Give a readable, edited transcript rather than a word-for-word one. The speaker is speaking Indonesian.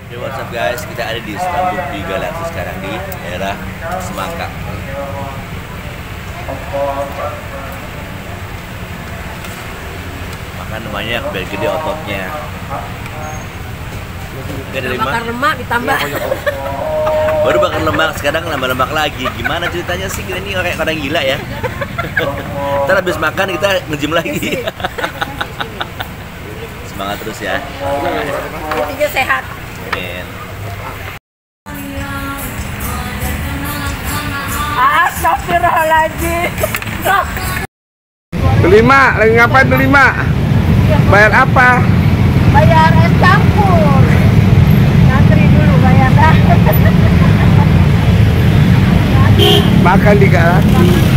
Hey, what's up guys, kita ada di Stambuk di Galaxy sekarang di daerah Semangka. Makan namanya biar gede ototnya. Gak ada Bakar lemak ditambah. Baru bakar lemak, sekarang nambah lemak lagi. Gimana ceritanya sih, kita ini kayak orang gila ya. Ntar habis makan kita nge-gym lagi. Semangat terus ya. Intinya sehat. Amin. Astagfirullahaladzim. Delima, lagi ngapain Delima? Bayar apa? Bayar es campur. Ngantri dulu bayar dah. Makan di Galaxy.